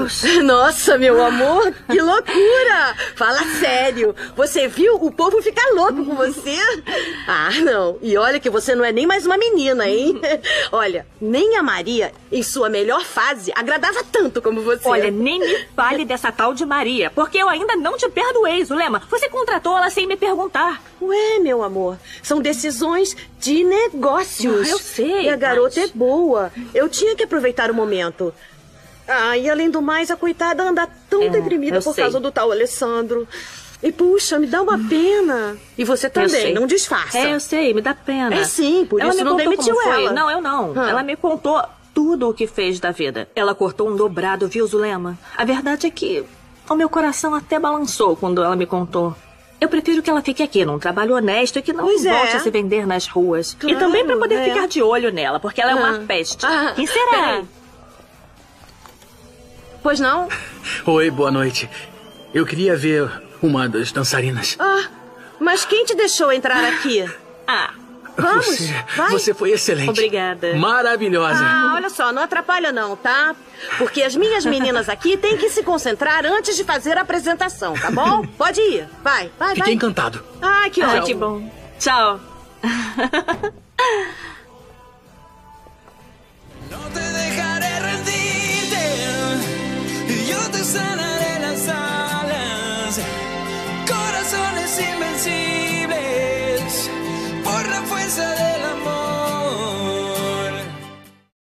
Deus! Nossa, meu amor, que loucura! Fala sério. Você viu? O povo fica louco com você. Ah, não. E olha que você não é nem mais uma menina, hein? Olha, nem a Maria, em sua melhor fase, agradava tanto como você. Olha, nem me fale dessa tal de Maria, porque eu ainda não te perdoei, Zulema. Você contratou ela sem me perguntar. Ué, meu amor, são decisões de negócios. Eu sei. E a garota é boa. Eu tinha que aproveitar o momento. Ah, e além do mais, a coitada anda tão deprimida por causa do tal Alessandro. E puxa, me dá uma pena. E você também, não disfarça. Eu sei, me dá pena. É sim, por isso não demitiu ela. Não, eu não. Ela me contou tudo o que fez da vida. Ela cortou um dobrado, viu, Zulema? A verdade é que o meu coração até balançou quando ela me contou. Eu prefiro que ela fique aqui num trabalho honesto e que não volte a se vender nas ruas. Claro, e também pra poder ficar de olho nela, porque ela é uma peste. Quem será? Peraí. Pois não? Oi, boa noite. Eu queria ver uma das dançarinas. Mas quem te deixou entrar aqui? Vamos, vai. Você foi excelente. Obrigada. Maravilhosa. Olha só, não atrapalha não, tá? Porque as minhas meninas aqui têm que se concentrar antes de fazer a apresentação, tá bom? Pode ir, vai. Fiquei encantado. Que ótimo. Que bom. Tchau.